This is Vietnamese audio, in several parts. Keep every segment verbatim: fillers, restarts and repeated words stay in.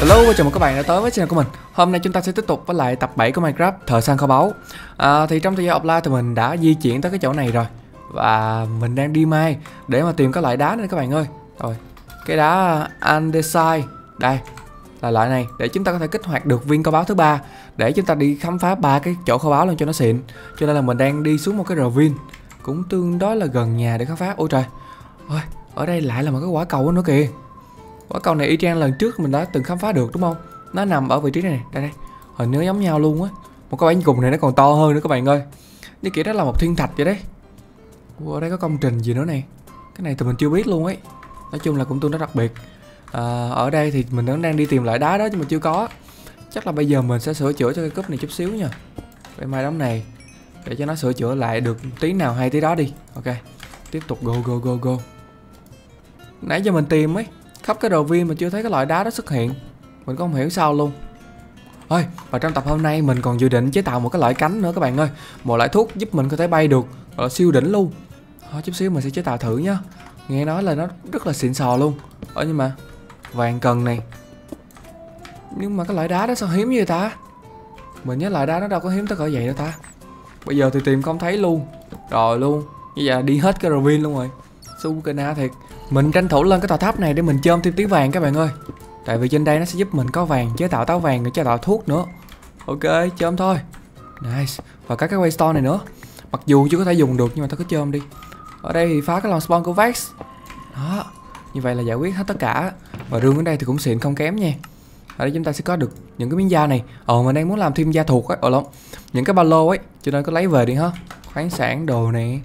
Hello, chào mừng các bạn đã tới với channel của mình. Hôm nay chúng ta sẽ tiếp tục với lại tập bảy của Minecraft Thợ Săn Kho Báu. à, Thì trong thời gian offline thì mình đã di chuyển tới cái chỗ này rồi. Và mình đang đi mai để mà tìm các loại đá này các bạn ơi. Rồi, cái đá andesite. Đây, là loại này để chúng ta có thể kích hoạt được viên kho báu thứ ba, để chúng ta đi khám phá ba cái chỗ kho báu luôn cho nó xịn. Cho nên là mình đang đi xuống một cái ravine cũng tương đối là gần nhà để khám phá. Ôi trời, ôi, ở đây lại là một cái quả cầu nữa kìa. Quả cầu này y chang lần trước mình đã từng khám phá được đúng không? Nó nằm ở vị trí này này, đây đây. Hình như giống nhau luôn á. Một cái bánh cùng này nó còn to hơn nữa các bạn ơi. Như kiểu đó là một thiên thạch vậy đấy. Ủa, ở đây có công trình gì nữa này. Cái này thì mình chưa biết luôn ấy. Nói chung là cũng tương đối đặc biệt. à, Ở đây thì mình vẫn đang đi tìm lại đá đó nhưng mà chưa có. Chắc là bây giờ mình sẽ sửa chữa cho cái cúp này chút xíu nha. Vậy mai đống này để cho nó sửa chữa lại được tí nào hay tí đó đi. Ok, tiếp tục go go go go. Nãy giờ mình tìm ấy khắp cái đồ viên mà chưa thấy cái loại đá đó xuất hiện. Mình cũng không hiểu sao luôn. Ôi, và trong tập hôm nay mình còn dự định chế tạo một cái loại cánh nữa các bạn ơi. Một loại thuốc giúp mình có thể bay được, gọi là siêu đỉnh luôn. Thôi chút xíu mình sẽ chế tạo thử nhá. Nghe nói là nó rất là xịn sò luôn. Ơ nhưng mà vàng cần này. Nhưng mà cái loại đá đó sao hiếm như vậy ta? Mình nhớ loại đá nó đâu có hiếm tới cỡ vậy đâu ta. Bây giờ thì tìm không thấy luôn. Rồi luôn, như vậy là đi hết cái ravine luôn rồi. Su na thiệt. Mình tranh thủ lên cái tòa tháp này để mình chôm thêm tí vàng các bạn ơi. Tại vì trên đây nó sẽ giúp mình có vàng chế tạo táo vàng để chế tạo thuốc nữa. Ok, chôm thôi. Nice. Và các cái waystone này nữa. Mặc dù chưa có thể dùng được nhưng mà tôi cứ chôm đi. Ở đây thì phá cái lồng spawn của Vex. Đó, như vậy là giải quyết hết tất cả. Và rương ở đây thì cũng xịn không kém nha. Ở đây chúng ta sẽ có được những cái miếng da này. Ồ, mình đang muốn làm thêm da thuộc ấy. Ồ lộn, những cái ba lô ấy. Cho nên có lấy về đi ha. Khoáng sản đồ này.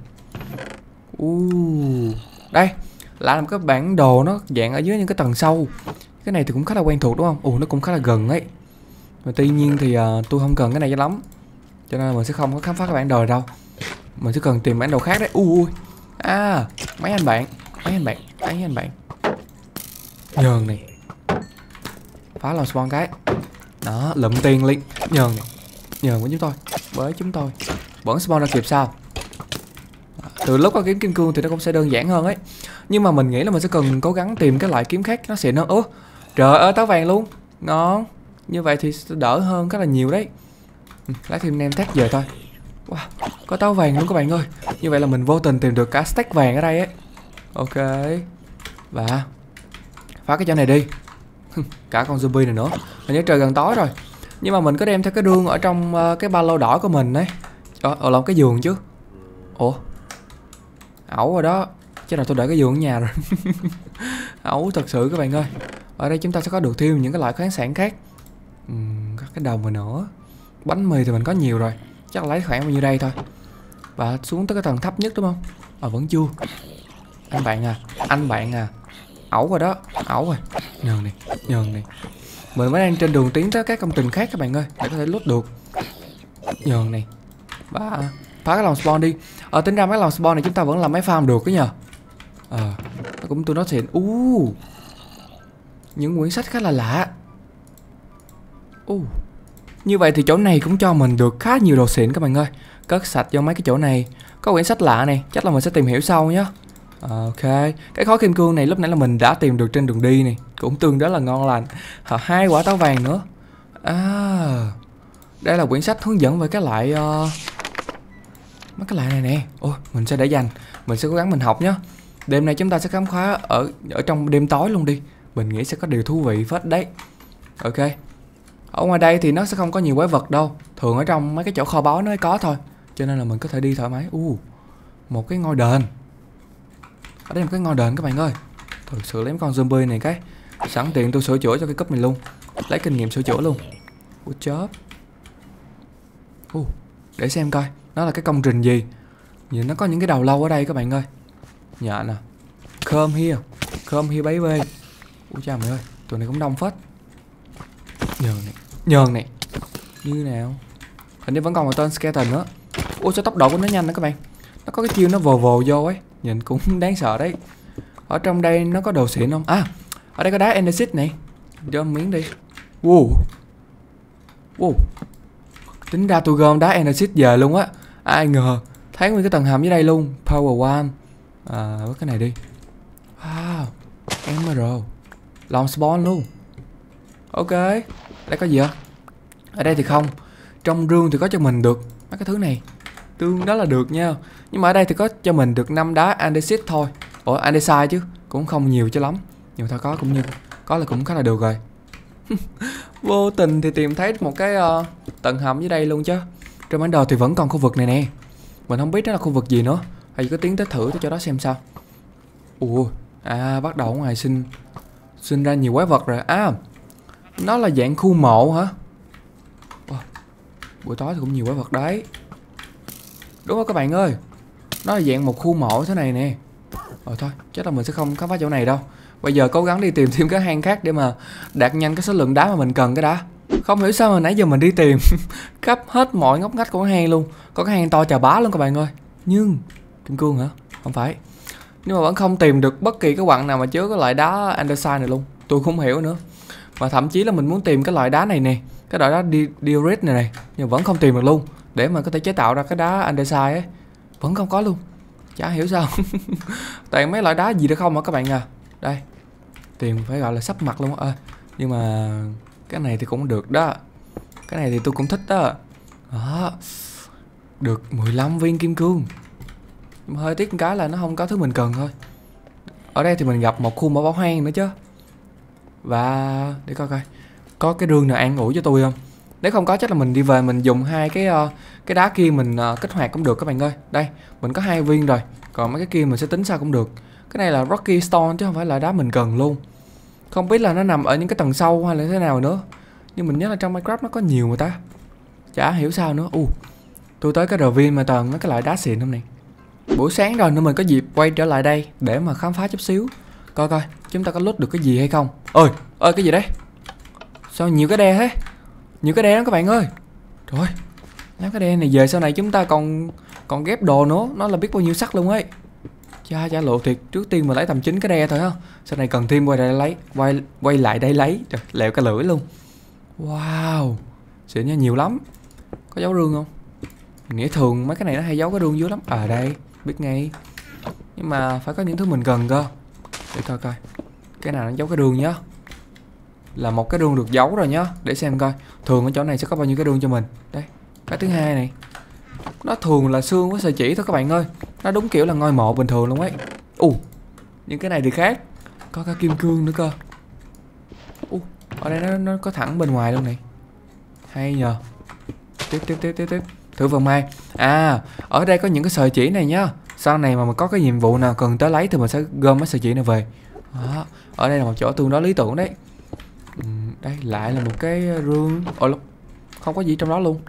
Uh, đây là một cái bản đồ nó dạng ở dưới những cái tầng sâu. Cái này thì cũng khá là quen thuộc đúng không? Ồ, nó cũng khá là gần ấy. Mà tuy nhiên thì uh, tôi không cần cái này cho lắm. Cho nên mình sẽ không có khám phá cái bản đồ này đâu. Mình sẽ cần tìm bản đồ khác đấy. Ui, à, mấy anh bạn, mấy anh bạn, mấy anh bạn. Nhờn này. Phá lòng spawn cái. Đó, lụm tiền liền. Nhờn này. Nhờn với chúng tôi. Với chúng tôi. Vẫn spawn ra kịp sao? Từ lúc có kiếm kim cương thì nó cũng sẽ đơn giản hơn ấy. Nhưng mà mình nghĩ là mình sẽ cần cố gắng tìm cái loại kiếm khác nó xịn hơn. Ủa, trời ơi, táo vàng luôn. Ngon. Như vậy thì sẽ đỡ hơn rất là nhiều đấy. ừ, Lấy thêm nem tag về thôi. Wow, có táo vàng luôn các bạn ơi. Như vậy là mình vô tình tìm được cả stack vàng ở đây ấy. Ok. Và phá cái chỗ này đi. Cả con zombie này nữa. Mình nhớ trời gần tối rồi. Nhưng mà mình có đem theo cái rương ở trong uh, cái ba lô đỏ của mình đấy. Ờ, ở lòng cái giường chứ. Ủa, ẩu rồi đó. Chứ nào tôi để cái giường ở nhà rồi. Ẩu thật sự các bạn ơi. Ở đây chúng ta sẽ có được thêm những cái loại khoáng sản khác. uhm, Các cái đồng mà nữa. Bánh mì thì mình có nhiều rồi. Chắc là lấy khoảng bao nhiêu đây thôi. Và xuống tới cái tầng thấp nhất đúng không? Ờ, vẫn chưa. Anh bạn à, anh bạn à. Ẩu rồi đó, ẩu rồi. Nhờn này, nhờn này. Mình mới đang trên đường tiến tới các công trình khác các bạn ơi, để có thể lút được. Nhờn này. Và phá cái lòng spawn đi. Ờ, tính ra mấy lòng spawn này chúng ta vẫn làm máy farm được cái nhờ. Ờ, nó cũng tôi nói xịn. Uh, những quyển sách khá là lạ. Uh, như vậy thì chỗ này cũng cho mình được khá nhiều đồ xịn các bạn ơi. Cất sạch cho mấy cái chỗ này. Có quyển sách lạ này, chắc là mình sẽ tìm hiểu sau nhé. Ok, cái khối kim cương này lúc nãy là mình đã tìm được trên đường đi này. Cũng tương đối là ngon lành. Hả, hai quả táo vàng nữa. À, đây là quyển sách hướng dẫn về cái loại uh, mấy cái loại này nè. Ôi, mình sẽ để dành. Mình sẽ cố gắng mình học nhé. Đêm nay chúng ta sẽ khám phá ở ở trong đêm tối luôn đi. Mình nghĩ sẽ có điều thú vị phết đấy. Ok. Ở ngoài đây thì nó sẽ không có nhiều quái vật đâu. Thường ở trong mấy cái chỗ kho báu nó mới có thôi. Cho nên là mình có thể đi thoải mái. Uh, một cái ngôi đền. Ở đây một cái ngôi đền các bạn ơi. Thực sự lấy con zombie này cái. Sẵn tiện tôi sửa chữa cho cái cúp này luôn. Lấy kinh nghiệm sửa chữa luôn. Good job. Uh, để xem coi nó là cái công trình gì. Nhìn nó có những cái đầu lâu ở đây các bạn ơi. Dạ nè. Come here. Come here baby. Ui cha mày ơi, tụi này cũng đông phết. Nhờn này, nhờn này. Như nào? Hình như vẫn còn một tên skeleton nữa. Ui sao tốc độ của nó nhanh đó các bạn. Nó có cái chiêu nó vồ vồ vô ấy. Nhìn cũng đáng sợ đấy. Ở trong đây nó có đồ xịn không? À, ở đây có đá andesite này. Cho một miếng đi. Wow. Wow. Tính ra tôi gom đá andesite về luôn á. Ai ngờ thấy nguyên cái tầng hầm dưới đây luôn. Power one. À, với cái này đi. Wow, emerald. Long spawn luôn. Ok, đây có gì hả? Ở đây thì không. Trong rương thì có cho mình được mấy cái thứ này. Tương đó là được nha. Nhưng mà ở đây thì có cho mình được năm đá andesite thôi. Ủa andesite chứ, cũng không nhiều cho lắm. Nhưng mà thôi có cũng như có là cũng khá là được rồi. Vô tình thì tìm thấy một cái uh, tầng hầm dưới đây luôn chứ. Trên bản đồ thì vẫn còn khu vực này nè. Mình không biết đó là khu vực gì nữa. Hay có tiến tới thử tới chỗ đó xem sao. Ủa, à bắt đầu ngoài sinh sinh ra nhiều quái vật rồi. À, nó là dạng khu mộ hả? Wow. Buổi tối thì cũng nhiều quái vật đấy. Đúng không các bạn ơi? Nó là dạng một khu mộ thế này nè. Rồi thôi, chắc là mình sẽ không khám phá chỗ này đâu. Bây giờ cố gắng đi tìm thêm cái hang khác để mà đạt nhanh cái số lượng đá mà mình cần cái đã. Không hiểu sao mà nãy giờ mình đi tìm khắp hết mọi ngóc ngách của cái hang luôn. Có cái hang to chà bá luôn các bạn ơi. Nhưng kim cương hả? Không phải. Nhưng mà vẫn không tìm được bất kỳ cái quặng nào mà chứa cái loại đá andesite này luôn. Tôi không hiểu nữa. Và thậm chí là mình muốn tìm cái loại đá này nè, cái loại đá diorite này này, nhưng vẫn không tìm được luôn. Để mà có thể chế tạo ra cái đá andesite ấy, vẫn không có luôn. Chả hiểu sao. Toàn mấy loại đá gì đó không hả các bạn à. Đây, tìm phải gọi là sắp mặt luôn á. À, nhưng mà cái này thì cũng được đó. Cái này thì tôi cũng thích đó. Đó, được mười lăm viên kim cương. Nhưng mà hơi tiếc một cái là nó không có thứ mình cần thôi. Ở đây thì mình gặp một khu mỏ bảo hoang nữa chứ. Và để coi coi có cái rương nào an ủi cho tôi không. Nếu không có chắc là mình đi về mình dùng hai cái uh, cái đá kia mình uh, kích hoạt cũng được các bạn ơi. Đây, mình có hai viên rồi. Còn mấy cái kia mình sẽ tính sao cũng được. Cái này là Rocky Stone chứ không phải là đá mình cần luôn. Không biết là nó nằm ở những cái tầng sâu hay là thế nào nữa. Nhưng mình nhớ là trong Minecraft nó có nhiều mà ta. Chả hiểu sao nữa. U, tôi tới cái ravine mà toàn mấy cái loại đá xịn hôm này. Buổi sáng rồi nên mình có dịp quay trở lại đây để mà khám phá chút xíu. Coi coi chúng ta có lút được cái gì hay không. Ôi, ơi cái gì đấy? Sao nhiều cái đe thế? Nhiều cái đe lắm các bạn ơi. Trời ơi, lấy cái đe này về sau này chúng ta còn còn ghép đồ nữa. Nó là biết bao nhiêu sắt luôn ấy. Cha cha lộ thiệt. Trước tiên mình lấy tầm chín cái đe thôi ha. Sau này cần thêm quay đây lấy. Quay quay lại đây lấy. Trời, lẹo cả lưỡi luôn. Wow, xịn nha, nhiều lắm. Có dấu rương không? Nghĩa thường mấy cái này nó hay giấu cái rương dưới lắm. À đây, biết ngay. Nhưng mà phải có những thứ mình cần cơ. Để coi coi cái nào nó giấu cái rương nhá. Là một cái rương được giấu rồi nhá. Để xem coi thường ở chỗ này sẽ có bao nhiêu cái rương cho mình. Đây, cái thứ hai này. Nó thường là xương với sợi chỉ thôi các bạn ơi. Nó đúng kiểu là ngôi mộ bình thường luôn ấy. Ù, những cái này thì khác. Có cả kim cương nữa cơ. Ù, ở đây nó, nó có thẳng bên ngoài luôn này. Hay nhờ. Tiếp tiếp tiếp tiếp tiếp thử vòng mai. À, ở đây có những cái sợi chỉ này nhá. Sau này mà mình có cái nhiệm vụ nào cần tới lấy thì mình sẽ gom mấy sợi chỉ này về. Đó. Ở đây là một chỗ tương đối lý tưởng đấy. Ừ, đây lại là một cái rương. Ồ, không có gì trong đó luôn.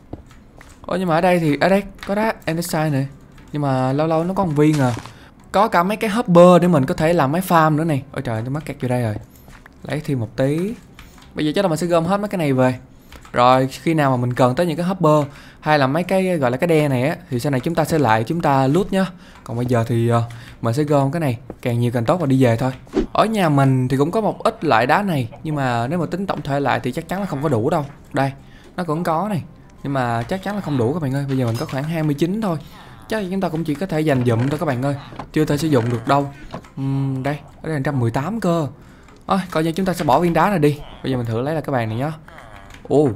Ồ, nhưng mà ở đây thì ở đây có đá andesite này. Nhưng mà lâu lâu nó có một viên à. Có cả mấy cái hopper để mình có thể làm máy farm nữa này. Ôi trời, tôi mắc kẹt vô đây rồi. Lấy thêm một tí. Bây giờ chắc là mình sẽ gom hết mấy cái này về. Rồi khi nào mà mình cần tới những cái hopper hay là mấy cái gọi là cái đe này á thì sau này chúng ta sẽ lại chúng ta loot nhá. Còn bây giờ thì uh, mình sẽ gom cái này càng nhiều càng tốt và đi về thôi. Ở nhà mình thì cũng có một ít loại đá này, nhưng mà nếu mà tính tổng thể lại thì chắc chắn là không có đủ đâu. Đây, nó cũng có này, nhưng mà chắc chắn là không đủ các bạn ơi. Bây giờ mình có khoảng hai mươi chín thôi. Chắc là chúng ta cũng chỉ có thể dành dụm thôi các bạn ơi. Chưa thể sử dụng được đâu. uhm, Đây, ở đây là một trăm mười tám cơ. Thôi, coi như chúng ta sẽ bỏ viên đá này đi. Bây giờ mình thử lấy là cái bàn này nhá. Ồ.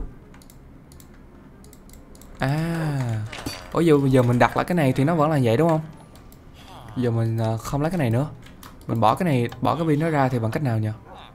À. Ủa giờ bây giờ mình đặt lại cái này thì nó vẫn là vậy đúng không? Giờ mình uh, không lấy cái này nữa. Mình bỏ cái này, bỏ cái viên nó ra thì bằng cách nào nhỉ?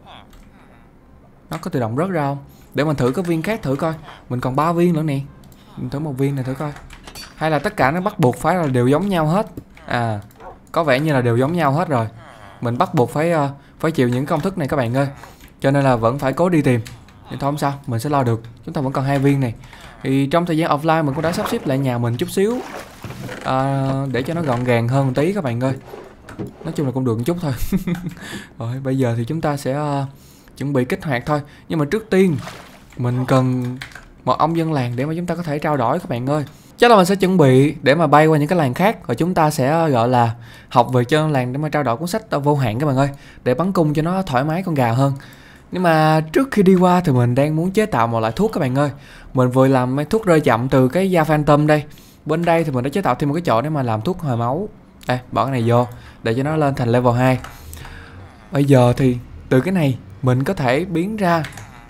Nó có tự động rớt ra không? Để mình thử cái viên khác thử coi. Mình còn ba viên nữa nè. Mình thử một viên này thử coi. Hay là tất cả nó bắt buộc phải là đều giống nhau hết? À, có vẻ như là đều giống nhau hết rồi. Mình bắt buộc phải uh, phải chịu những công thức này các bạn ơi. Cho nên là vẫn phải cố đi tìm. Nhưng thôi không sao, mình sẽ lo được. Chúng ta vẫn còn hai viên này. Thì trong thời gian offline mình cũng đã sắp xếp lại nhà mình chút xíu à, để cho nó gọn gàng hơn một tí các bạn ơi. Nói chung là cũng được một chút thôi. Rồi bây giờ thì chúng ta sẽ uh, chuẩn bị kích hoạt thôi. Nhưng mà trước tiên mình cần một ông dân làng để mà chúng ta có thể trao đổi các bạn ơi. Chắc là mình sẽ chuẩn bị để mà bay qua những cái làng khác. Rồi chúng ta sẽ gọi là học về cho làng để mà trao đổi cuốn sách vô hạn các bạn ơi. Để bắn cung cho nó thoải mái con gà hơn. Nhưng mà trước khi đi qua thì mình đang muốn chế tạo một loại thuốc các bạn ơi. Mình vừa làm mấy thuốc rơi chậm từ cái da phantom đây. Bên đây thì mình đã chế tạo thêm một cái chỗ để mà làm thuốc hồi máu. Đây, bỏ cái này vô để cho nó lên thành level hai. Bây giờ thì từ cái này mình có thể biến ra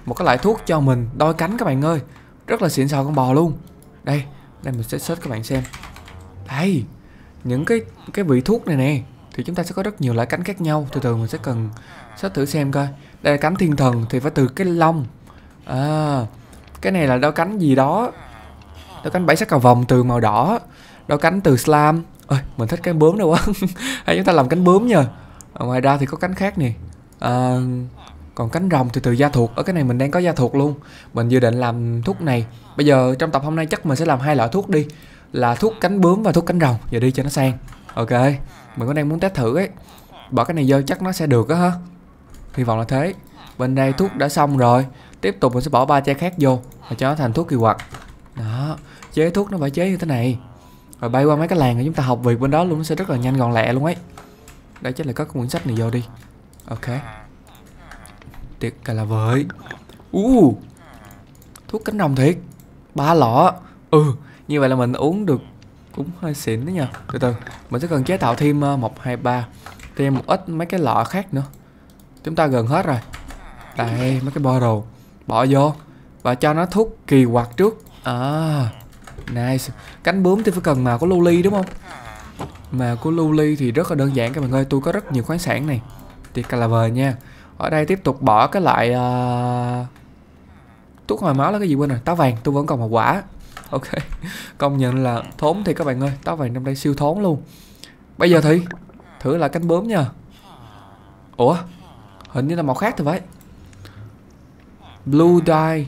một cái loại thuốc cho mình đôi cánh các bạn ơi. Rất là xịn sò con bò luôn. Đây, đây mình sẽ search các bạn xem. Đây, những cái cái vị thuốc này nè thì chúng ta sẽ có rất nhiều loại cánh khác nhau. Từ từ mình sẽ cần search thử xem coi. Đây là cánh thiên thần thì phải từ cái lông. À, cái này là đôi cánh gì đó. Đôi cánh bảy sắc cầu vồng từ màu đỏ. Đôi cánh từ slime. Ôi, mình thích cánh bướm đâu quá. Hay chúng ta làm cánh bướm nha. À, ngoài ra thì có cánh khác nè. À, còn cánh rồng thì từ da thuộc. Ở cái này mình đang có da thuộc luôn. Mình dự định làm thuốc này. Bây giờ trong tập hôm nay chắc mình sẽ làm hai loại thuốc đi, là thuốc cánh bướm và thuốc cánh rồng. Giờ đi cho nó sang. Ok, mình cũng đang muốn test thử ấy. Bỏ cái này vô chắc nó sẽ được á ha. Hy vọng là thế. Bên đây thuốc đã xong rồi. Tiếp tục mình sẽ bỏ ba chai khác vô và cho nó thành thuốc kỳ quặc. Đó, chế thuốc nó phải chế như thế này. Rồi bay qua mấy cái làng rồi chúng ta học việc bên đó luôn. Nó sẽ rất là nhanh gọn lẹ luôn ấy. Đây chắc là có cái quyển sách này vô đi. Ok, tuyệt cả là vời. uh, Thuốc cánh rồng thiệt. Ba lọ. Ừ, như vậy là mình uống được cũng hơi xịn đó nha. Từ từ mình sẽ cần chế tạo thêm một, hai, ba, thêm một ít mấy cái lọ khác nữa. Chúng ta gần hết rồi. Đây, mấy cái bottle bỏ vô và cho nó thuốc kỳ quặc trước. À, nice. Cánh bướm thì phải cần màu của lưu ly đúng không? Màu của lưu ly thì rất là đơn giản các bạn ơi. Tôi có rất nhiều khoáng sản này. Tuyệt cả là vời nha. Ở đây tiếp tục bỏ cái loại uh... thuốc hồi máu là cái gì quên rồi. Táo vàng, tôi vẫn còn một quả. Ok, công nhận là thốn thì các bạn ơi. Táo vàng trong đây siêu thốn luôn. Bây giờ thì thử là cánh bướm nha. Ủa, hình như là màu khác thì phải. Blue dye.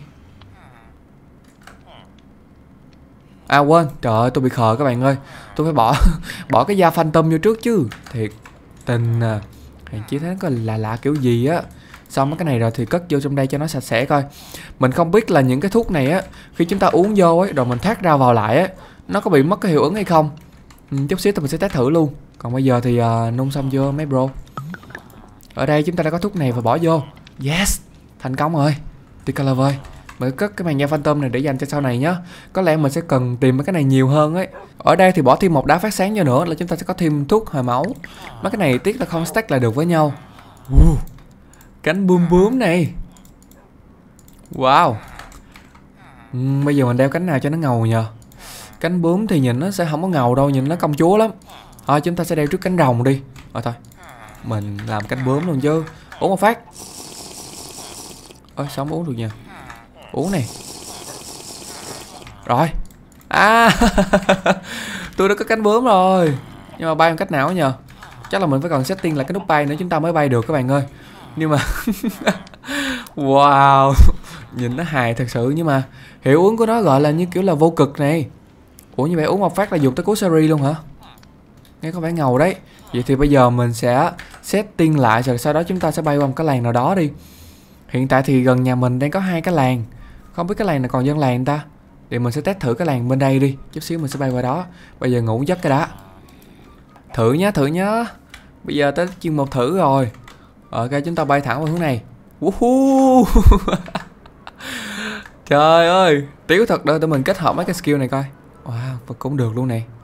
À quên, trời ơi tôi bị khờ các bạn ơi. Tôi phải bỏ bỏ cái da phantom vô trước chứ. Thiệt tình à. Hàng chí thấy nó có lạ lạ kiểu gì á. Xong mấy cái này rồi thì cất vô trong đây cho nó sạch sẽ coi. Mình không biết là những cái thuốc này á, khi chúng ta uống vô ấy rồi mình thoát ra vào lại á, nó có bị mất cái hiệu ứng hay không. ừ, Chút xíu thì mình sẽ test thử luôn. Còn bây giờ thì uh, nung xong chưa mấy bro. Ở đây chúng ta đã có thuốc này và bỏ vô. Yes, thành công rồi. Tuyệt là vời. Mình cất cái màn da phantom này để dành cho sau này nhé. Có lẽ mình sẽ cần tìm mấy cái này nhiều hơn ấy. Ở đây thì bỏ thêm một đá phát sáng vô nữa là chúng ta sẽ có thêm thuốc hồi máu. Mấy cái này tiếc là không stack lại được với nhau. uh, Cánh bướm bướm này. Wow. uhm, Bây giờ mình đeo cánh nào cho nó ngầu nhờ. Cánh bướm thì nhìn nó sẽ không có ngầu đâu. Nhìn nó công chúa lắm. Thôi chúng ta sẽ đeo trước cánh rồng đi. Rồi thôi, mình làm cánh bướm luôn chứ. Uống một phát. Ôi sao không uống được nha. Uống này. Rồi. À tôi đã có cánh bướm rồi. Nhưng mà bay bằng cách nào nhờ. Chắc là mình phải còn setting lại cái nút bay nữa chúng ta mới bay được các bạn ơi. Nhưng mà wow, nhìn nó hài thật sự. Nhưng mà hiệu ứng của nó gọi là như kiểu là vô cực này. Ủa như vậy uống một phát là dùng tới cuối series luôn hả? Nghe có vẻ ngầu đấy. Vậy thì bây giờ mình sẽ setting lại rồi sau đó chúng ta sẽ bay qua một cái làng nào đó đi. Hiện tại thì gần nhà mình đang có hai cái làng. Không biết cái làng này còn dân làng ta. Để mình sẽ test thử cái làng bên đây đi. Chút xíu mình sẽ bay qua đó. Bây giờ ngủ giấc cái đã. Thử nhá, thử nhá. Bây giờ tới chuyên mục thử rồi. Ok, chúng ta bay thẳng vào hướng này. uh-huh. Trời ơi, tiếu thật đó. Tụi mình kết hợp mấy cái skill này coi. Wow, và cũng được luôn này.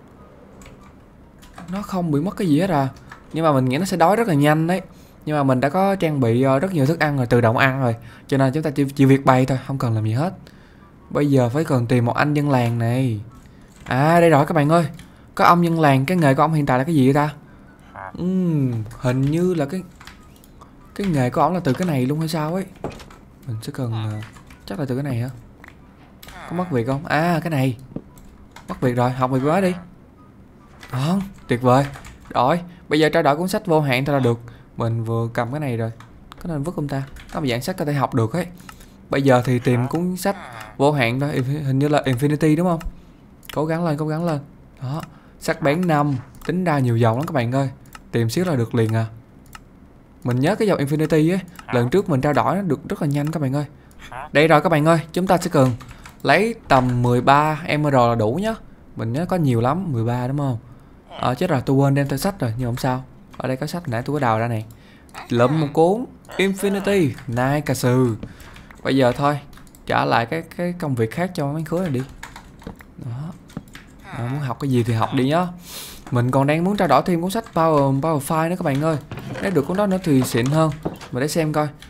Nó không bị mất cái gì hết à. Nhưng mà mình nghĩ nó sẽ đói rất là nhanh đấy. Nhưng mà mình đã có trang bị rất nhiều thức ăn rồi, tự động ăn rồi. Cho nên chúng ta chỉ, chỉ việc bay thôi, không cần làm gì hết. Bây giờ phải cần tìm một anh dân làng này. À đây rồi các bạn ơi. Có ông dân làng, cái nghề của ông hiện tại là cái gì vậy ta? uhm, Hình như là cái Cái nghề của ông là từ cái này luôn hay sao ấy. Mình sẽ cần uh, chắc là từ cái này hả? Có mất việc không? À cái này mất việc rồi, học việc mới đi. Đó, tuyệt vời. Rồi, bây giờ trao đổi cuốn sách vô hạn thôi là được. Mình vừa cầm cái này rồi. Có nên vứt không ta? Nó mà dạng sách có thể học được ấy. Bây giờ thì tìm cuốn sách vô hạn thôi. Hình như là Infinity đúng không? Cố gắng lên, cố gắng lên. Đó, sắc bén năm. Tính ra nhiều dòng lắm các bạn ơi. Tìm xíu là được liền à. Mình nhớ cái dòng Infinity ấy, lần trước mình trao đổi nó được rất là nhanh các bạn ơi. Đây rồi các bạn ơi. Chúng ta sẽ cần lấy tầm mười ba Emerald là đủ nhá. Mình nhớ có nhiều lắm, mười ba đúng không? Ờ chết rồi, tôi quên đem theo sách rồi, nhưng không sao. Ở đây có sách nãy tôi có đào ra này. Lụm một cuốn Infinity Nai cà sừ. Bây giờ thôi, trả lại cái cái công việc khác cho mấy khứa này đi. Đó. Đó, muốn học cái gì thì học đi nhá. Mình còn đang muốn trao đổi thêm cuốn sách Power Power File nữa các bạn ơi. Nếu được cuốn đó nữa thì xịn hơn. Mà để xem coi.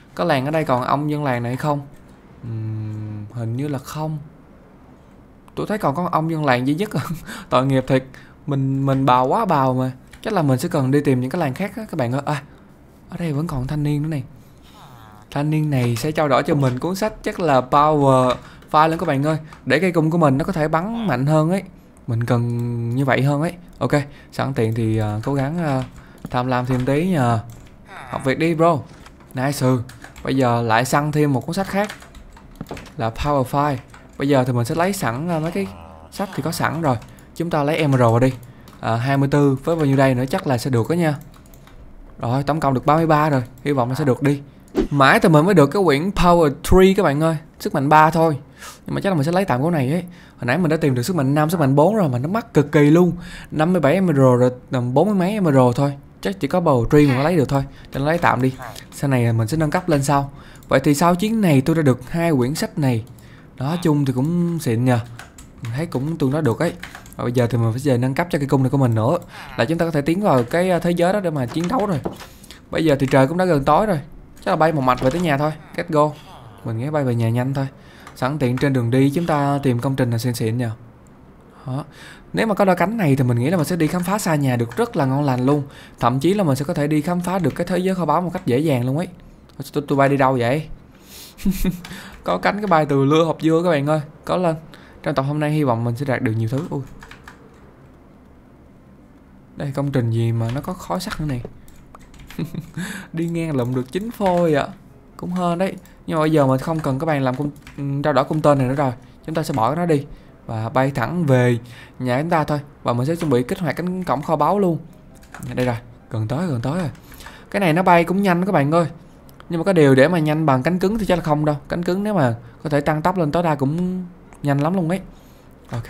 Có làng ở đây còn ông dân làng này hay không? Uhm, hình như là không. Tôi thấy còn có ông dân làng duy nhất. Tội nghiệp thiệt. Mình mình bào quá bào mà. Chắc là mình sẽ cần đi tìm những cái làng khác á các bạn ơi. À, ở đây vẫn còn thanh niên nữa này. Thanh niên này sẽ trao đổi cho mình cuốn sách chắc là Power File lên các bạn ơi. Để cây cung của mình nó có thể bắn mạnh hơn ấy. Mình cần như vậy hơn ấy. Ok, sẵn tiện thì uh, cố gắng uh, tham lam thêm tí nhờ. Học việc đi bro. Nice. Bây giờ lại săn thêm một cuốn sách khác là Power File. Bây giờ thì mình sẽ lấy sẵn uh, mấy cái sách thì có sẵn rồi. Chúng ta lấy Emerald đi. À, hai mươi tư với bao nhiêu đây nữa chắc là sẽ được đó nha. Rồi tổng cộng được ba mươi ba rồi. Hy vọng nó sẽ được đi. Mãi thì mình mới được cái quyển Power ba các bạn ơi. Sức mạnh ba thôi. Nhưng mà chắc là mình sẽ lấy tạm cái này ấy. Hồi nãy mình đã tìm được sức mạnh năm, sức mạnh bốn rồi mà nó mắc cực kỳ luôn. năm mươi bảy Emerald rồi tầm bốn mươi mấy Emerald thôi. Chắc chỉ có Power ba mà nó lấy được thôi. Cho nó lấy tạm đi. Sau này mình sẽ nâng cấp lên sau. Vậy thì sau chuyến này tôi đã được hai quyển sách này. Nói chung thì cũng xịn nhờ. Mình thấy cũng tương đối được ấy. Và bây giờ thì mình phải về nâng cấp cho cái cung này của mình nữa. Là chúng ta có thể tiến vào cái thế giới đó để mà chiến đấu rồi. Bây giờ thì trời cũng đã gần tối rồi. Chắc là bay một mạch về tới nhà thôi. Let's go. Mình nghĩ bay về nhà nhanh thôi. Sẵn tiện trên đường đi chúng ta tìm công trình là xịn xịn nha. Đó. Nếu mà có đôi cánh này thì mình nghĩ là mình sẽ đi khám phá xa nhà được rất là ngon lành luôn. Thậm chí là mình sẽ có thể đi khám phá được cái thế giới kho báu một cách dễ dàng luôn ấy. Tôi, tôi bay đi đâu vậy? Có cánh cái bay từ lưa hộp dưa các bạn ơi. Có lên. Trong tập hôm nay hy vọng mình sẽ đạt được nhiều thứ. Ui. Đây công trình gì mà nó có khói sắt nữa này. Đi ngang lụm được chín phôi ạ. À. Cũng hơn đấy. Nhưng mà bây giờ mình không cần các bạn làm cung trao đổi cung tên này nữa rồi. Chúng ta sẽ bỏ nó đi và bay thẳng về nhà chúng ta thôi. Và mình sẽ chuẩn bị kích hoạt cánh cổng kho báu luôn. Đây rồi, gần tới gần tới rồi. Cái này nó bay cũng nhanh các bạn ơi. Nhưng mà có điều để mà nhanh bằng cánh cứng thì chắc là không đâu. Cánh cứng nếu mà có thể tăng tốc lên tối đa cũng nhanh lắm luôn ấy. Ok.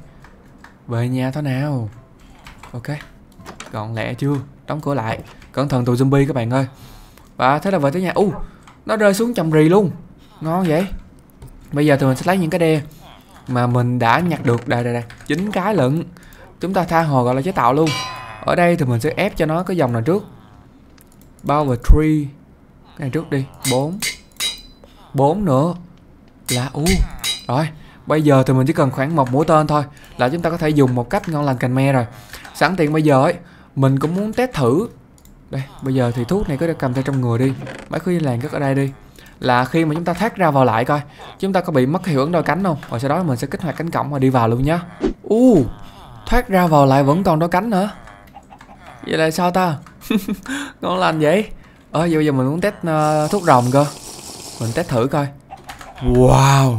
Về nhà thôi nào. Ok. Gọn lẹ chưa? Đóng cửa lại. Cẩn thận tụi zombie các bạn ơi. Và thế là về tới nhà. U, nó rơi xuống chầm rì luôn. Ngon vậy. Bây giờ thì mình sẽ lấy những cái đe mà mình đã nhặt được. Đây đây đây, chín cái lận. Chúng ta tha hồ gọi là chế tạo luôn. Ở đây thì mình sẽ ép cho nó cái dòng nào trước. Power ba. Cái này trước đi. Bốn. Bốn nữa. Là u. Rồi. Bây giờ thì mình chỉ cần khoảng một mũi tên thôi là chúng ta có thể dùng một cách ngon lành cành me rồi. Sẵn tiện bây giờ ấy, mình cũng muốn test thử. Đây, bây giờ thì thuốc này cứ cầm theo trong người đi. Mấy khu làng cất ở đây đi. Là khi mà chúng ta thoát ra vào lại coi chúng ta có bị mất hiệu ứng đôi cánh không. Và sau đó mình sẽ kích hoạt cánh cổng và đi vào luôn nhá. U, uh, thoát ra vào lại vẫn còn đôi cánh nữa. Vậy là sao ta? Ngon lành vậy. Ờ, giờ bây giờ mình muốn test uh, thuốc rồng cơ. Mình test thử coi. Wow.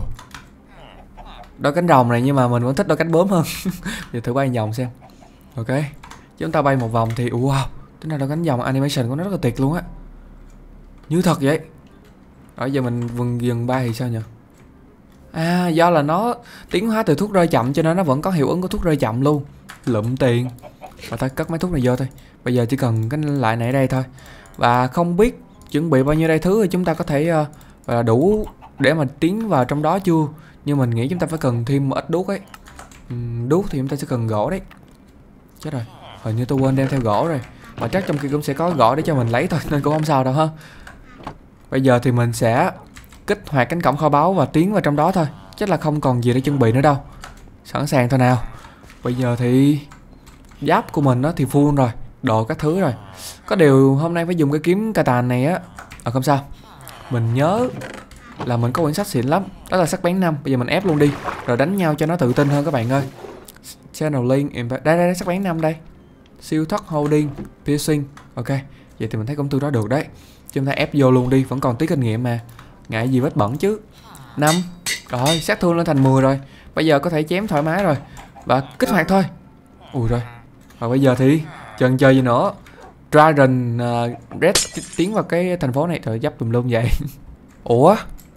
Đôi cánh rồng này nhưng mà mình vẫn thích đôi cánh bướm hơn. Giờ thử bay vòng xem. Ok. Chúng ta bay một vòng thì wow. Tính ra đôi cánh vòng animation của nó rất là tuyệt luôn á. Như thật vậy. Rồi giờ mình vừng dừng bay thì sao nhỉ? À, do là nó tiến hóa từ thuốc rơi chậm cho nên nó vẫn có hiệu ứng của thuốc rơi chậm luôn. Lụm tiền. Và ta cất mấy thuốc này vô thôi. Bây giờ chỉ cần cái lại này ở đây thôi. Và không biết chuẩn bị bao nhiêu đây thứ thì chúng ta có thể uh, đủ để mà tiến vào trong đó chưa. Nhưng mình nghĩ chúng ta phải cần thêm một ít đuốc ấy. uhm, Đuốc thì chúng ta sẽ cần gỗ đấy. Chết rồi, hình như tôi quên đem theo gỗ rồi. Mà chắc trong kia cũng sẽ có gỗ để cho mình lấy thôi nên cũng không sao đâu ha. Bây giờ thì mình sẽ kích hoạt cánh cổng kho báu và tiến vào trong đó thôi. Chắc là không còn gì để chuẩn bị nữa đâu. Sẵn sàng thôi nào. Bây giờ thì giáp của mình đó thì full rồi, đồ các thứ rồi. Có điều hôm nay phải dùng cái kiếm katana này á. À không sao. Mình nhớ là mình có quyển sách xịn lắm. Đó là sắc bén năm. Bây giờ mình ép luôn đi. Rồi đánh nhau cho nó tự tin hơn các bạn ơi. Channel link. Đây đây đây, sắc bén năm đây. Siêu thoát holding, piercing. Ok. Vậy thì mình thấy cũng tương đối được đấy. Chúng ta ép vô luôn đi. Vẫn còn tí kinh nghiệm mà. Ngại gì vết bẩn chứ. Năm. Rồi sát thương lên thành mười rồi. Bây giờ có thể chém thoải mái rồi. Và kích hoạt thôi. Ui rồi. Và bây giờ thì chần chờ gì nữa. Dragon uh, Red tiến vào cái thành phố này. Trời dấp tùm lum vậy. Ủa,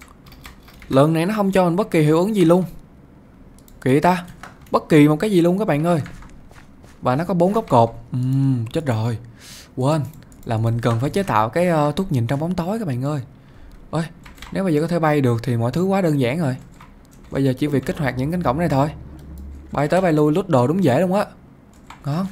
lần này nó không cho mình bất kỳ hiệu ứng gì luôn. Kỳ ta. Bất kỳ một cái gì luôn các bạn ơi. Và nó có bốn góc cột. uhm, Chết rồi. Quên là mình cần phải chế tạo cái uh, thuốc nhìn trong bóng tối các bạn ơi. Ôi, nếu bây giờ có thể bay được thì mọi thứ quá đơn giản rồi. Bây giờ chỉ việc kích hoạt những cánh cổng này thôi. Bay tới bay lui lút đồ đúng dễ luôn á. Ngon.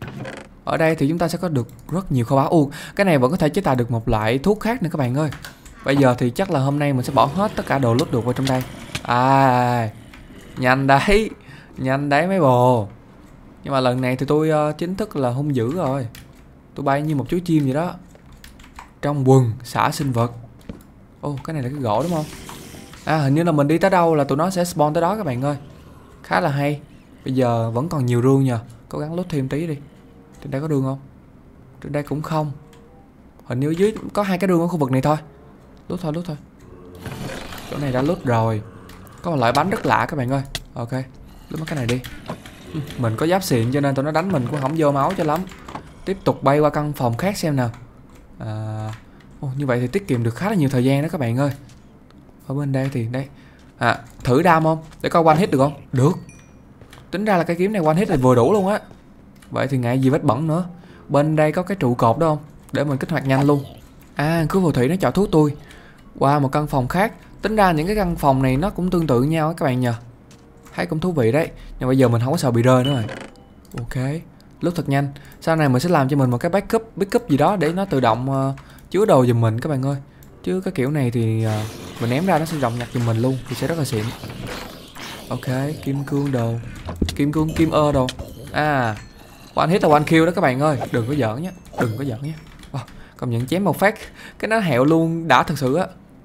Ở đây thì chúng ta sẽ có được rất nhiều kho báu. U, cái này vẫn có thể chế tạo được một loại thuốc khác nữa các bạn ơi. Bây giờ thì chắc là hôm nay mình sẽ bỏ hết tất cả đồ lút được vào trong đây. À, nhanh đấy, nhanh đấy mấy bồ. Nhưng mà lần này thì tôi uh, chính thức là hung dữ rồi. Tôi bay như một chú chim vậy đó. Trong quần xả sinh vật. Ô, cái này là cái gỗ đúng không? À, hình như là mình đi tới đâu là tụi nó sẽ spawn tới đó các bạn ơi. Khá là hay. Bây giờ vẫn còn nhiều rương nha. Cố gắng lút thêm tí đi. Trên đây có rương không? Trên đây cũng không. Hình như dưới có hai cái rương ở khu vực này thôi. Lút thôi, lút thôi. Chỗ này đã lút rồi. Có một loại bánh rất lạ các bạn ơi. Ok, lút mấy cái này đi. Mình có giáp xịn cho nên tụi nó đánh mình cũng không vô máu cho lắm. Tiếp tục bay qua căn phòng khác xem nào. À, ô, như vậy thì tiết kiệm được khá là nhiều thời gian đó các bạn ơi. Ở bên đây thì đây. À, thử đam không? Để coi one hit được không? Được. Tính ra là cái kiếm này one hit là vừa đủ luôn á. Vậy thì ngại gì vết bẩn nữa. Bên đây có cái trụ cột đó không? Để mình kích hoạt nhanh luôn. À, cứu phù thủy nó chọn thuốc tôi. Qua một căn phòng khác. Tính ra những cái căn phòng này nó cũng tương tự nhau các bạn nhờ. Thấy cũng thú vị đấy. Nhưng bây giờ mình không có sợ bị rơi nữa rồi. Ok, lúc thật nhanh. Sau này mình sẽ làm cho mình một cái backup backup gì đó để nó tự động uh, chứa đồ giùm mình các bạn ơi. Chứ cái kiểu này thì uh, mình ném ra nó sẽ rộng nhặt giùm mình luôn. Thì sẽ rất là xịn. Ok, kim cương đồ. Kim cương kim ơ đồ. À, one hit là one kill đó các bạn ơi. Đừng có giỡn nhé. Đừng có giỡn nhé. Oh, công nhận chém một phát cái nó hẹo luôn đã thật sự á.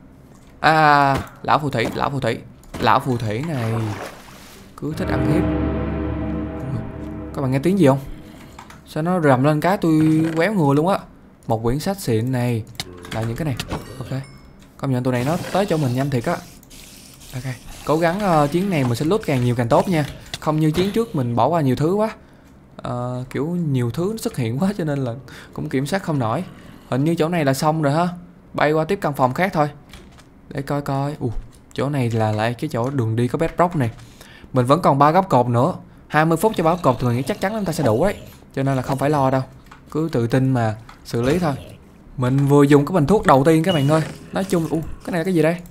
À, lão phù thủy, lão phù thủy. Lão phù thủy này cứ thích ăn hiếp. Các bạn nghe tiếng gì không? Sao nó rầm lên cái tôi quéo người luôn á. Một quyển sách xịn này. Là những cái này. Ok, công nhận tụi này nó tới chỗ mình nhanh thiệt á. Ok, cố gắng uh, chiến này mình sẽ lút càng nhiều càng tốt nha. Không như chiến trước mình bỏ qua nhiều thứ quá. uh, Kiểu nhiều thứ nó xuất hiện quá cho nên là cũng kiểm soát không nổi. Hình như chỗ này là xong rồi ha. Bay qua tiếp căn phòng khác thôi. Để coi coi. Ủa, chỗ này là lại cái chỗ đường đi có bedrock này. Mình vẫn còn ba góc cột nữa. Hai mươi phút cho ba góc cột thì mình nghĩ chắc chắn chúng ta sẽ đủ đấy. Cho nên là không phải lo đâu. Cứ tự tin mà xử lý thôi. Mình vừa dùng cái bình thuốc đầu tiên các bạn ơi. Nói chung, uh, cái này là cái gì đây?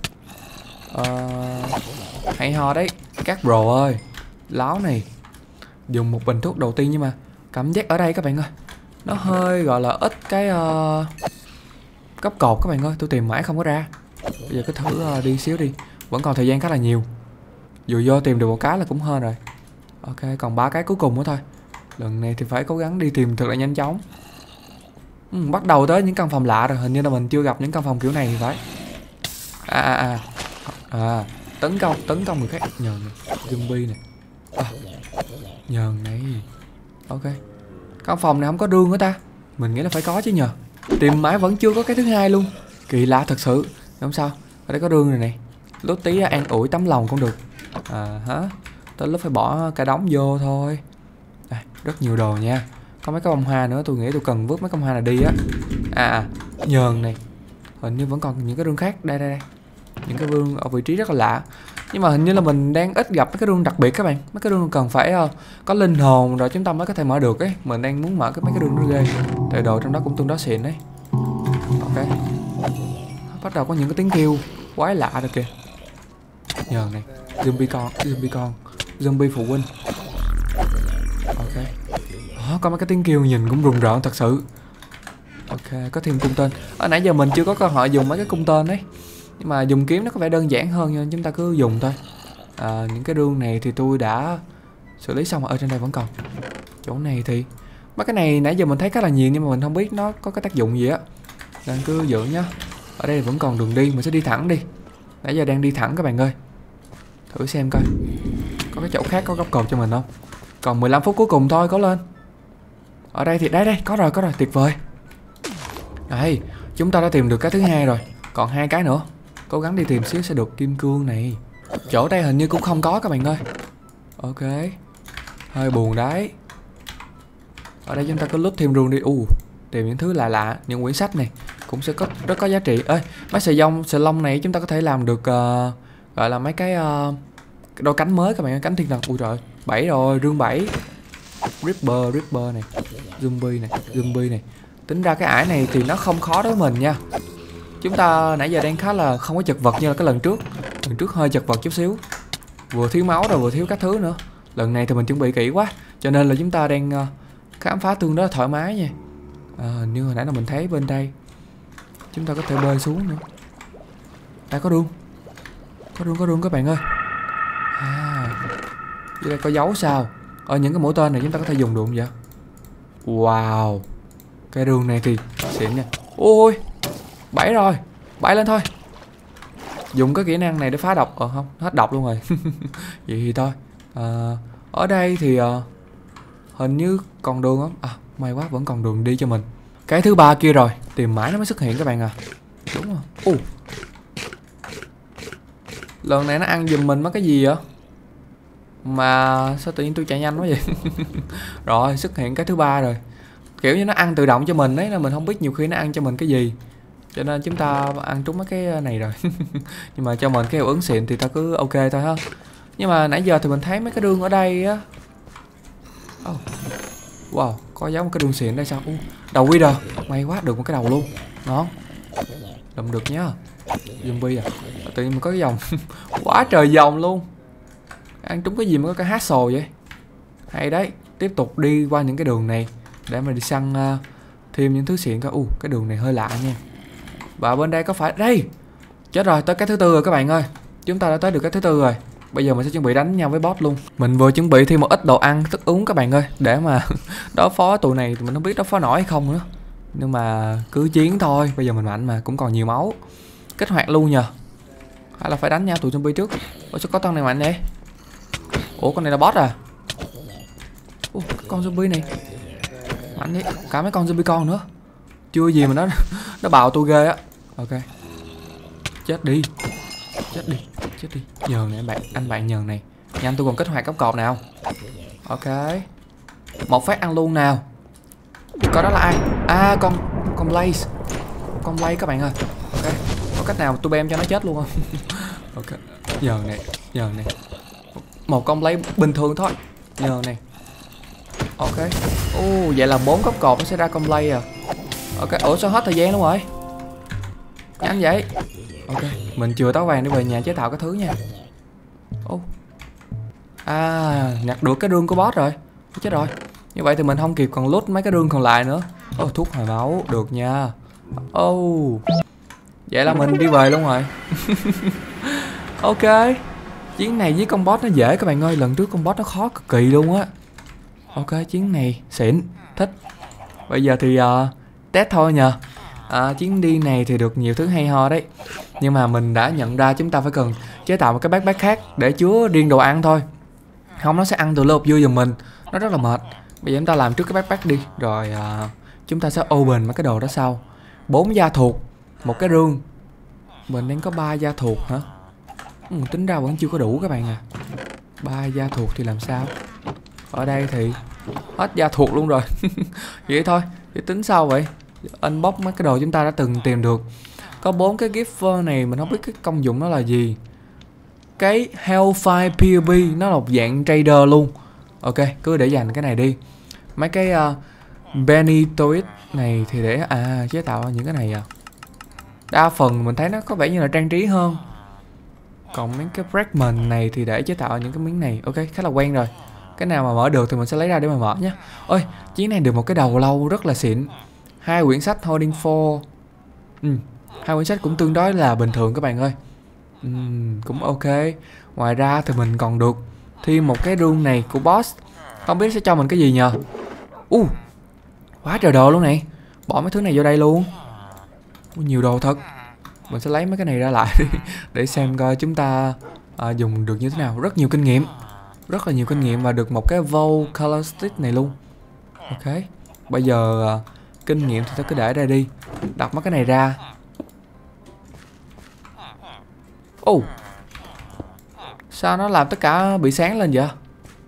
Uh, hay ho đấy. Các bro ơi, láo này. Dùng một bình thuốc đầu tiên nhưng mà cảm giác ở đây các bạn ơi, nó hơi gọi là ít cái uh, cấp cột các bạn ơi. Tôi tìm mãi không có ra. Bây giờ cứ thử uh, đi xíu đi. Vẫn còn thời gian khá là nhiều. Dù vô tìm được một cái là cũng hơn rồi. Ok, còn ba cái cuối cùng nữa thôi. Lần này thì phải cố gắng đi tìm thật là nhanh chóng. ừ, Bắt đầu tới những căn phòng lạ rồi. Hình như là mình chưa gặp những căn phòng kiểu này thì phải. À à à, à tấn công, tấn công người khác. Nhờn này, zombie này. À, nhờn này. Ok, căn phòng này không có rương hả ta? Mình nghĩ là phải có chứ nhờ. Tìm mãi vẫn chưa có cái thứ hai luôn. Kỳ lạ thật sự. Không sao, ở đây có rương rồi này. Lúc tí an ủi tấm lòng cũng được. À hả, tới lúc phải bỏ cả đống vô thôi. À, rất nhiều đồ nha. Có mấy cái bông hoa nữa, tôi nghĩ tôi cần vứt mấy bông hoa này đi á. À, nhờn này. Hình như vẫn còn những cái rương khác. Đây đây đây. Những cái rương ở vị trí rất là lạ. Nhưng mà hình như là mình đang ít gặp mấy cái rương đặc biệt các bạn. Mấy cái rương cần phải uh, có linh hồn rồi chúng ta mới có thể mở được ấy. Mình đang muốn mở cái mấy cái rương nó ghê. Tại đồ trong đó cũng tương đối xịn đấy. Ok, bắt đầu có những cái tiếng kêu quái lạ rồi kìa. Nhờn này. Zombie con, zombie con, zombie phụ huynh. Ok. Đó, có mấy cái tiếng kêu nhìn cũng rùng rợn thật sự. Ok, có thêm cung tên. Ở nãy giờ mình chưa có cơ hội dùng mấy cái cung tên đấy. Nhưng mà dùng kiếm nó có vẻ đơn giản hơn nên chúng ta cứ dùng thôi. À, những cái rương này thì tôi đã xử lý xong rồi. Ở trên đây vẫn còn. Chỗ này thì mấy cái này nãy giờ mình thấy khá là nhiều nhưng mà mình không biết nó có cái tác dụng gì á. Nên cứ giữ nhá. Ở đây vẫn còn đường đi, mình sẽ đi thẳng đi. Nãy giờ đang đi thẳng các bạn ơi. Thử xem coi có cái chỗ khác có góc cột cho mình không. Còn mười lăm phút cuối cùng thôi, có lên. Ở đây thì đây đây, có rồi, có rồi, tuyệt vời. Đây, chúng ta đã tìm được cái thứ hai rồi. Còn hai cái nữa. Cố gắng đi tìm xíu sẽ được kim cương này. Chỗ đây hình như cũng không có các bạn ơi. Ok, hơi buồn đấy. Ở đây chúng ta cứ lút thêm rương đi. U, tìm những thứ lạ lạ. Những quyển sách này cũng sẽ có rất có giá trị. Ơi, mấy sợi lông, sợi lông này chúng ta có thể làm được uh, gọi là mấy cái uh, đôi cánh mới các bạn ơi. Cánh thiên thần. Ui trời, bảy rồi, rương bảy. Ripper, Ripper này. Zombie này, zombie này. Tính ra cái ải này thì nó không khó đối với mình nha. Chúng ta nãy giờ đang khá là không có chật vật như là cái lần trước. Lần trước hơi chật vật chút xíu. Vừa thiếu máu rồi vừa thiếu các thứ nữa. Lần này thì mình chuẩn bị kỹ quá. Cho nên là chúng ta đang uh, khám phá tương đối thoải mái nha. À, như hồi nãy là mình thấy bên đây chúng ta có thể bơi xuống nữa. Đây có đường. Có đường có đường các bạn ơi. À, dưới đây có dấu sao? Ở những cái mũi tên này chúng ta có thể dùng được không vậy? Wow. Cái đường này thì xịn nha. Ôi, bảy rồi. Bảy lên thôi. Dùng cái kỹ năng này để phá độc. Ờ không, hết độc luôn rồi. Vậy thì thôi. À, ở đây thì uh, hình như còn đường không? À, may quá vẫn còn đường đi cho mình. Cái thứ ba kia rồi, tìm mãi nó mới xuất hiện các bạn à. Đúng rồi. uh. Lần này nó ăn giùm mình mấy cái gì vậy? Mà sao tự nhiên tôi chạy nhanh quá vậy? Rồi xuất hiện cái thứ ba rồi. Kiểu như nó ăn tự động cho mình đấy, là mình không biết nhiều khi nó ăn cho mình cái gì. Cho nên chúng ta ăn trúng mấy cái này rồi. Nhưng mà cho mình cái hiệu ứng xịn thì ta cứ ok thôi ha. Nhưng mà nãy giờ thì mình thấy mấy cái đường ở đây á. Oh. Wow, có giống một cái đường xịn đây sao? Uh, đầu quy rồi. May quá, được một cái đầu luôn. Ngon. Làm được nhá. Zombie à. Tự nhiên mình có cái vòng. Quá trời vòng luôn. Ăn trúng cái gì mà có cái hassle vậy? Hay đấy. Tiếp tục đi qua những cái đường này để mà đi săn uh, thêm những thứ xịn coi. Uh, cái đường này hơi lạ nha. Và bên đây có phải... Đây. Chết rồi, tới cái thứ tư rồi các bạn ơi. Chúng ta đã tới được cái thứ tư rồi. Bây giờ mình sẽ chuẩn bị đánh nhau với boss luôn. Mình vừa chuẩn bị thêm một ít đồ ăn, thức uống các bạn ơi, để mà đối phó tụi này. Mình không biết đối phó nổi hay không nữa. Nhưng mà cứ chiến thôi. Bây giờ mình mạnh mà, cũng còn nhiều máu. Kích hoạt luôn nhờ. Hay là phải đánh nhau tụi zombie trước. Ủa sao có con này mạnh vậy? Ủa con này là boss à? Ủa cái con zombie này mạnh đấy. Cả mấy con zombie con nữa. Chưa gì mà nó nó bào tôi ghê á. Ok. Chết đi. Chết đi. Chết đi. Nhờn này anh bạn. Anh bạn nhờn này. Nhanh tôi còn kích hoạt cốc cọp nào. Ok. Một phát ăn luôn nào. Coi đó là ai? À con con Blaze. Con Blaze các bạn ơi. Ok. Có cách nào tôi bem cho nó chết luôn không? Ok. Nhờn này. Nhờn này. Một con Blaze bình thường thôi. Nhờn này. Ok. Ồ, vậy là bốn cốc cọp nó sẽ ra con Blaze à. Ok. Ủa sao hết thời gian luôn rồi? Nhanh vậy. Ok, mình chừa táo vàng để về nhà chế tạo cái thứ nha. Ô. À, nhặt được cái rương của boss rồi. Chết rồi. Như vậy thì mình không kịp còn loot mấy cái rương còn lại nữa. Ô, thuốc hồi máu, được nha. Ô. Vậy là mình đi về luôn rồi. Ok. Chiến này với con boss nó dễ các bạn ơi. Lần trước con boss nó khó cực kỳ luôn á. Ok, chiến này xịn, thích. Bây giờ thì uh, test thôi nhờ. À, chuyến đi này thì được nhiều thứ hay ho đấy. Nhưng mà mình đã nhận ra chúng ta phải cần chế tạo một cái backpack khác để chứa riêng đồ ăn thôi. Không nó sẽ ăn từ lộp dưa giùm mình. Nó rất là mệt. Bây giờ chúng ta làm trước cái backpack đi. Rồi à, chúng ta sẽ open mấy cái đồ đó sau. Bốn da thuộc, một cái rương. Mình đang có ba da thuộc hả? Ừ, tính ra vẫn chưa có đủ các bạn à. Ba da thuộc thì làm sao? Ở đây thì hết da thuộc luôn rồi. Vậy thôi, thì tính sao vậy? Unbox mấy cái đồ chúng ta đã từng tìm được. Có bốn cái gift này mình không biết cái công dụng nó là gì. Cái Hellfire PvP nó là một dạng trader luôn. Ok, cứ để dành cái này đi. Mấy cái uh, Benitoid này thì để à chế tạo những cái này à. Đa phần mình thấy nó có vẻ như là trang trí hơn. Còn mấy cái fragment này thì để chế tạo những cái miếng này. Ok, khá là quen rồi. Cái nào mà mở được thì mình sẽ lấy ra để mà mở nhé. Ôi, chiếc này được một cái đầu lâu rất là xịn. Hai quyển sách Holding four. Ừ, hai quyển sách cũng tương đối là bình thường các bạn ơi. Ừ, cũng ok. Ngoài ra thì mình còn được thêm một cái room này của boss. Không biết sẽ cho mình cái gì nhờ. Uh, quá trời đồ luôn này. Bỏ mấy thứ này vô đây luôn. uh, Nhiều đồ thật. Mình sẽ lấy mấy cái này ra lại để xem coi chúng ta à, dùng được như thế nào. Rất nhiều kinh nghiệm. Rất là nhiều kinh nghiệm và được một cái Vol Color Stick này luôn. Ok. Bây giờ à, kinh nghiệm thì ta cứ để đây đi. Đặt mấy cái này ra. Ồ, sao nó làm tất cả bị sáng lên vậy?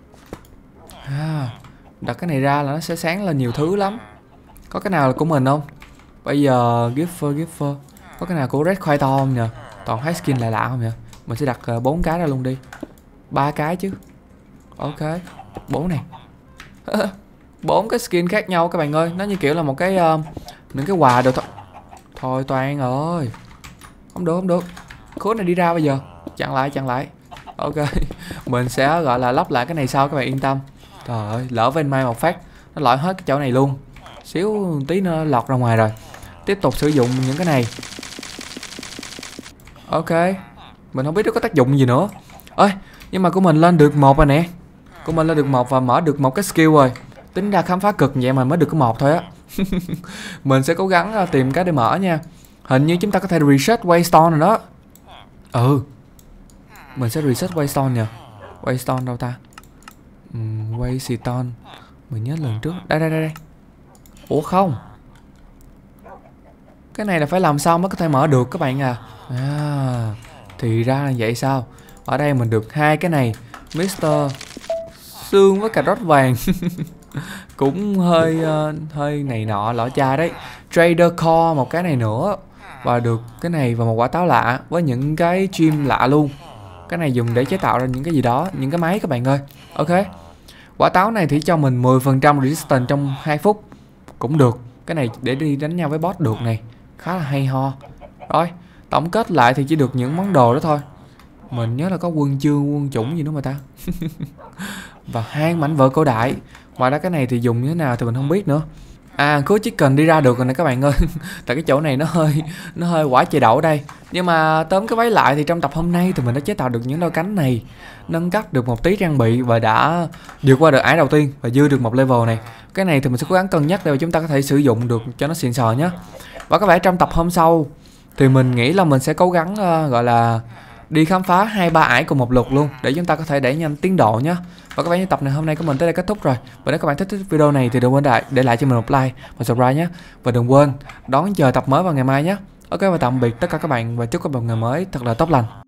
À, đặt cái này ra là nó sẽ sáng lên nhiều thứ lắm. Có cái nào là của mình không? Bây giờ Giffer Giffer có cái nào của Red khoai to không nhờ? Toàn thấy skin lạ lạ không nhờ? Mình sẽ đặt bốn uh, cái ra luôn đi. Ba cái chứ. Ok, bốn này. Bốn cái skin khác nhau các bạn ơi. Nó như kiểu là một cái uh, những cái quà đồ thôi. Thôi Toàn ơi. Không được không được. Khối này đi ra bây giờ. Chặn lại chặn lại. Ok. Mình sẽ gọi là lắp lại cái này sau các bạn yên tâm. Trời ơi, lỡ ven mai một phát nó lọi hết cái chỗ này luôn. Xíu tí nữa lọt ra ngoài rồi. Tiếp tục sử dụng những cái này. Ok. Mình không biết nó có tác dụng gì nữa. Ơi, nhưng mà của mình lên được một rồi nè. Của mình lên được một và mở được một cái skill rồi. Tính ra khám phá cực vậy mà mới được có một thôi á. Mình sẽ cố gắng uh, tìm cái để mở nha. Hình như chúng ta có thể reset waystone rồi đó. Ừ. Mình sẽ reset waystone nha. Waystone đâu ta? uhm, Waystone. Mình nhớ lần trước. Đây đây đây đây. Ủa không. Cái này là phải làm sao mới có thể mở được các bạn à. À, thì ra là vậy sao. Ở đây mình được hai cái này, Mister Xương với cà rốt vàng. Cũng hơi uh, hơi này nọ lọ cha đấy. Trader Core một cái này nữa. Và được cái này và một quả táo lạ với những cái chim lạ luôn. Cái này dùng để chế tạo ra những cái gì đó, những cái máy các bạn ơi. Ok. Quả táo này thì cho mình mười phần trăm resistance trong hai phút. Cũng được. Cái này để đi đánh nhau với boss được này. Khá là hay ho. Rồi, tổng kết lại thì chỉ được những món đồ đó thôi. Mình nhớ là có quân chương, quân chủng gì nữa mà ta. Và hai mảnh vỡ cổ đại. Ngoài ra cái này thì dùng như thế nào thì mình không biết nữa. À, cứu chicken đi ra được rồi nè các bạn ơi. Tại cái chỗ này nó hơi nó hơi quả chè đậu đây. Nhưng mà tóm cái váy lại thì trong tập hôm nay thì mình đã chế tạo được những đôi cánh này, nâng cấp được một tí trang bị và đã vượt qua được ải đầu tiên và dư được một level này. Cái này thì mình sẽ cố gắng cân nhắc để chúng ta có thể sử dụng được cho nó xịn sò nhé. Và có vẻ trong tập hôm sau thì mình nghĩ là mình sẽ cố gắng uh, gọi là đi khám phá hai ba ải cùng một lượt luôn để chúng ta có thể đẩy nhanh tiến độ nhé. Và các bạn, như tập này hôm nay của mình tới đây kết thúc rồi. Và nếu các bạn thích video này thì đừng quên để, để lại cho mình một like và subscribe nhé. Và đừng quên đón chờ tập mới vào ngày mai nhé. Ok, và tạm biệt tất cả các bạn và chúc các bạn ngày mới thật là tốt lành.